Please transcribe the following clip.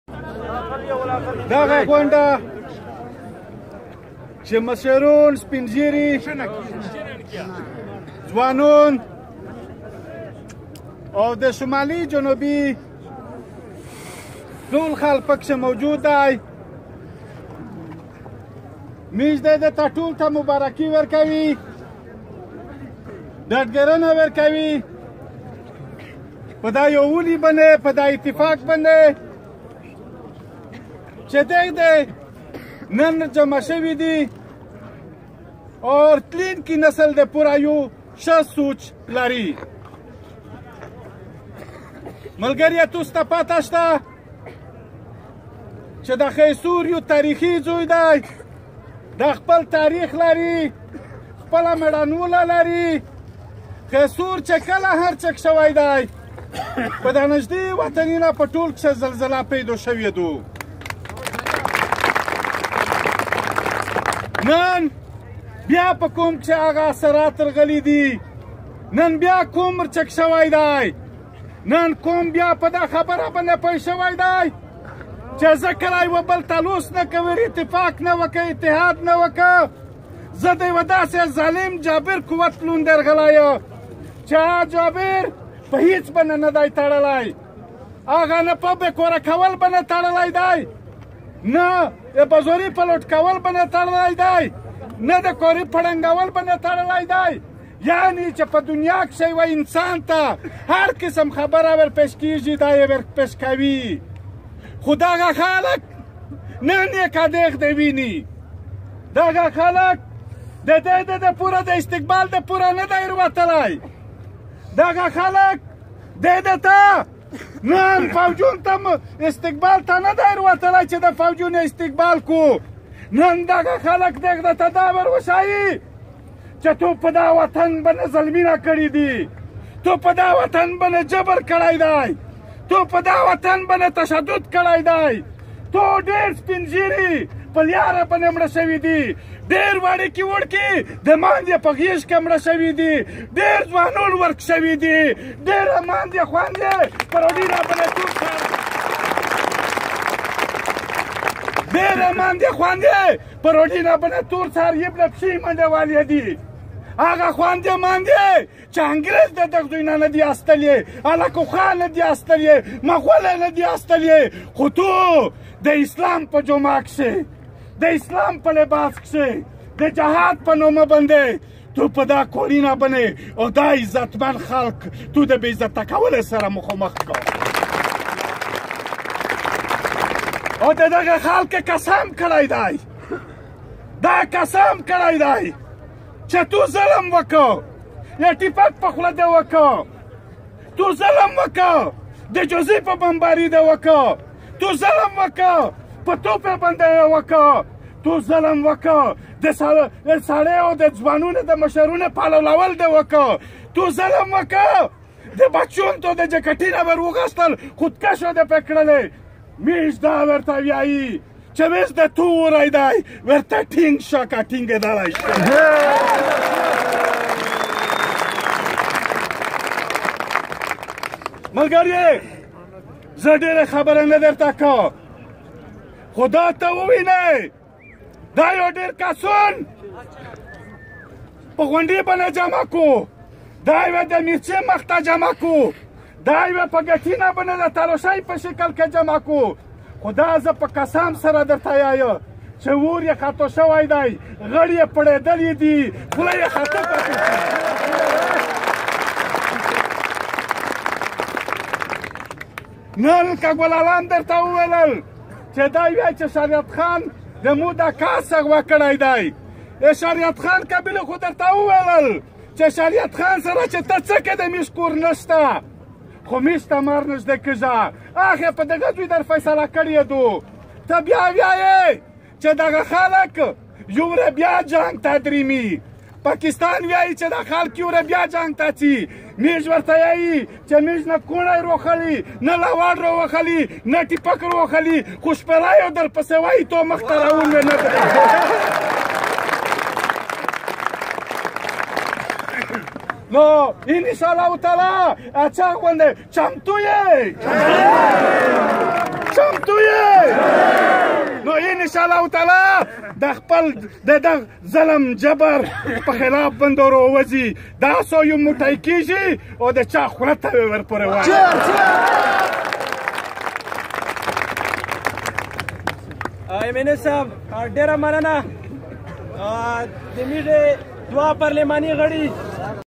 دغه غونډه چې مشرون سپین ږیري ځوانون او د شمالي جنوبي ټول خلک پکښې موجود دی. میز دی درته ټول ته مبارکي ورکوي، ډاډګرنه ورکوي په دا یووالي باندې، په دا اتفاق باندې چې دی نن جمع شوي دي اور تلونکي نسل د پوره یو ښه سوچ لري. ملګریه تاسو ته پته شته چې د خیسور یو تاریخي ځای دی، د خپل تاریخ لري، خپله مېړانوله لري. خیسور چې کله هر چک شوی دی په د نږدې وطنونه په ټول کښې زلزله پیدا شوې ده. نن بیا په کوم چې هغه اثرات راغلي دي، نن بیا کوم چک شوی دی، نن کوم بیا په دا خبره باندې پوه شوی دی چې زه کله یوه بل تلوس نه کوي، اتفاق نه وکړه، اتحاد نه وکړه. زه د یوه داسې ظالم جابر قوت لون درغلی یم چې هغه جابر په هیڅ باندې نه دی تړلی، هغه نه په بېکوره کول باندې تړلی دی، نه په زوري پلوټ کول باندې تړلی دی، نه د کوري پړنګول باندې تړلی دی. یعنې چې په دنیا کښې یوه انسان ته هر قسم خبره ورپېش کېږي دا یې ورپېش کوي. خو دغه خلک نن یې کدېغ د ویني، دغه خلک د دې د پوره د استقبال د پوره نه دی وتلی. دغه خلک دې ته نن فوجون ته استقبال ته نه دی وتلی چې د فوجونو استقبال کو. نن دغه خلک دغه ته دا وروښایي چې تو په دا وطن باندې ظلمونه کړي دي، تو په دا وطن باندې جبر کړی دی، تو په دا وطن باندې تشدد کړی دی، تو ډېر سپین ږیري په لیاره باندې مړه شوي دي، ډېر وړکي وړکي د ماندې په غېږ کې مړه شوي دي، ډېر ځوانان ورک شوي دي، ډېره ماندې خویندې په روډینه باندې ډېره ماندې خویندې په روډینه باندې تور څاروي له پښې منډې والې دي. هغه خویندې ماندې چې انګریز د دغه دوی نه دي استلې، هلکوخان نه دي استلې، مغول نه دي استلې، خو تو د اسلام په جمعه کښې، د اسلام په لباس کښې، د جهاد په نومه باندې تو په دا کورینه باندې او دا عزتمن خلک تو د بې عزته کولو سره مخامخ کړه. او د دغه خلک قسم کړی دی، دا قسم کړی دی چې تو ظلم وکړه، یا ټیپک په خوله دې وکړه، تو ظلم وکړه، د جزې په بمباري دې وکړه، تو ظلم وکړه، په توپې باندې یې وکړه، تو ظلم وکړه، د سړیو د ځوانونو د مشرونو پالولول دې وکړه، تو ظلم وکړه، د بچون تو د جکټي نه ور وغوښتل خودکشو دې پرې کړلې. میز دا ورته وایي چې میز د توری دی ورته ټینګ شه که ټینګېدلی شي. ملګري زه ډېره خبره نه درته کوم، خو دا ته ووینئ دا یو ډېر کسون په غونډې باندې جمع کړو، دا یوه د میرچې مخ ته جمع کړو، دا یوه په ګټینه باندې د تلوشۍ په شکل کې جمع کړو. خو دا زه په قسم سره درته وایم چې اور یې خطو شوی دی، غړي یې پړېدلي دي، خوله یې خطو پاتې شي. نن که ګلالان درته وویلل چې دا وایي چې شریعت خان د مو د کاسه وکړی دی، شریعت خان قبیله خو درته وویلل چې شریعت خان سره چې ته څه کې د میش کور نشته، خو میش ته مار نږدې کېږه، هغې په دغه دوی در فیصله کړې دو. ته بیا وایې چې دغه خلک یوره بیا جنګ ته دریمي، پاکستان وایي چې دا خلک یوره بیا جنګ ته ځي، میژ ورته وایي چې میژ نه کوڼی روښلي، نه لواډ راوښلي، نه ټیپک راوښلي، خو شپېلۍ در پسې وایي تو مخ ته راولوې نه نو انشاءالله تعالی اچھا غوندې چمتو یې. چمتو یې؟ نو ان شاء الله تعالی د خپل د ظلم جبر په خلاف بندو راوځي. دا څو یو موټی کېږي او د چا خوله ته یې ورپورې وایي. ایمنه صاحب ډېره مننه. د میډې دوه پارلماني غړي